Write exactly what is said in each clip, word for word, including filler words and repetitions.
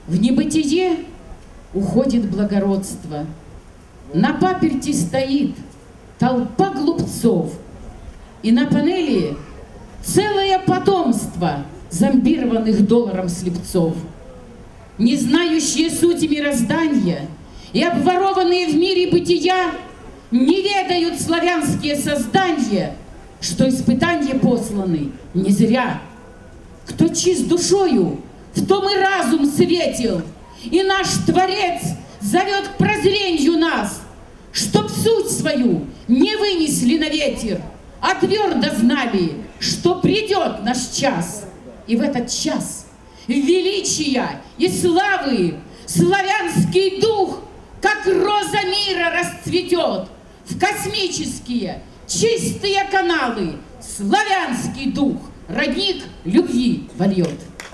В небытие уходит благородство. На паперти стоит толпа глупцов. И на панели целое потомство зомбированных долларом слепцов, не знающие сути мироздания и обворованные в мире бытия, не ведают славянские создания, что испытания посланы не зря. Кто чист душою, в том и разум светил, и наш Творец зовет к прозрению нас, чтоб суть свою не вынесли на ветер, а твердо знали, что придет наш час. И в этот час величия и славы славянский дух, как роза мира, расцветет в космические чистые каналы. Славянский дух родник любви вольет.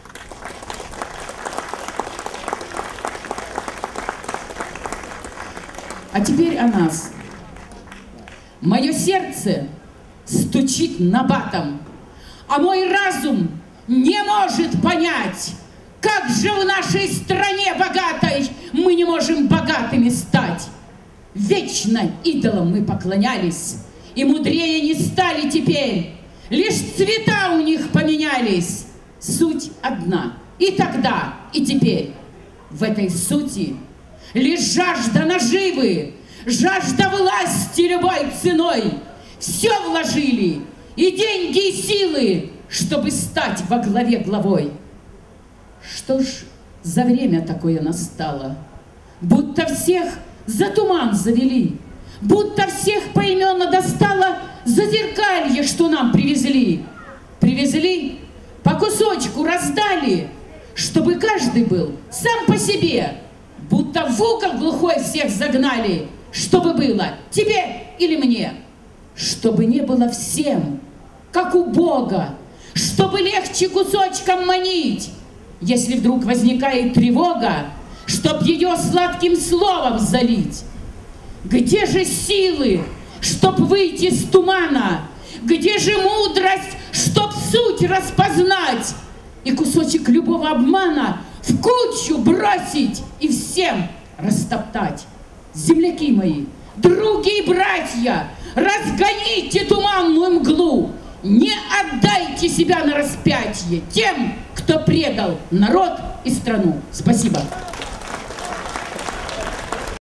А теперь о нас. Мое сердце стучит набатом, а мой разум не может понять, как же в нашей стране богатой мы не можем богатыми стать. Вечно идолам мы поклонялись, и мудрее не стали теперь, лишь цвета у них поменялись. Суть одна и тогда, и теперь. В этой сути лишь жажда наживы, жажда власти любой ценой. Все вложили, и деньги, и силы, чтобы стать во главе главой. Что ж за время такое настало? Будто всех за туман завели, будто всех поименно достало зазеркалье, что нам привезли. Привезли, по кусочку раздали, чтобы каждый был сам по себе, будто в угол глухой всех загнали, чтобы было тебе или мне, чтобы не было всем, как у Бога, чтобы легче кусочком манить, если вдруг возникает тревога, чтоб ее сладким словом залить. Где же силы, чтоб выйти из тумана? Где же мудрость, чтоб суть распознать? И кусочек любого обмана в кучу бросить и всем растоптать. Земляки мои, други и братья, разгоните туманную мглу, не отдайте себя на распятие тем, кто предал народ и страну. Спасибо.